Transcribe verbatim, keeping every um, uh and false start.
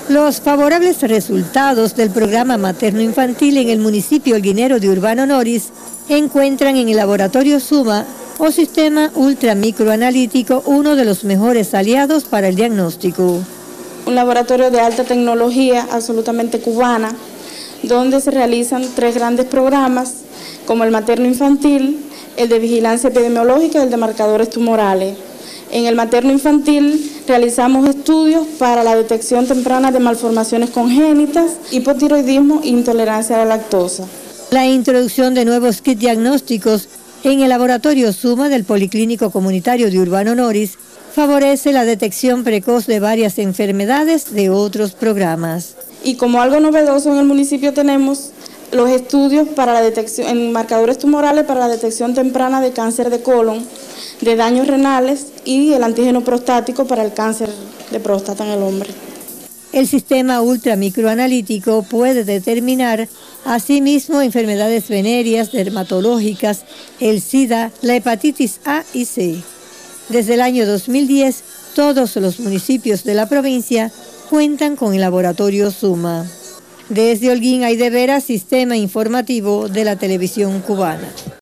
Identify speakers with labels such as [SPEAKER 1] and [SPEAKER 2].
[SPEAKER 1] Los favorables resultados del programa materno-infantil en el municipio holguinero de Urbano Noris encuentran en el laboratorio Suma o sistema ultramicroanalítico uno de los mejores aliados para el diagnóstico.
[SPEAKER 2] Un laboratorio de alta tecnología absolutamente cubana, donde se realizan tres grandes programas, como el materno-infantil, el de vigilancia epidemiológica y el de marcadores tumorales. En el materno-infantil realizamos estudios para la detección temprana de malformaciones congénitas, hipotiroidismo e intolerancia a la lactosa.
[SPEAKER 1] La introducción de nuevos kits diagnósticos en el laboratorio Suma del Policlínico Comunitario de Urbano Noris favorece la detección precoz de varias enfermedades de otros programas.
[SPEAKER 2] Y como algo novedoso en el municipio tenemos los estudios para la detección en marcadores tumorales para la detección temprana de cáncer de colon, de daños renales y el antígeno prostático para el cáncer de próstata en el hombre.
[SPEAKER 1] El sistema ultramicroanalítico puede determinar asimismo enfermedades venéreas, dermatológicas, el SIDA, la hepatitis A y C. Desde el año dos mil diez, todos los municipios de la provincia cuentan con el laboratorio Suma. Desde Holguín, Aide Vera, Sistema Informativo de la Televisión Cubana.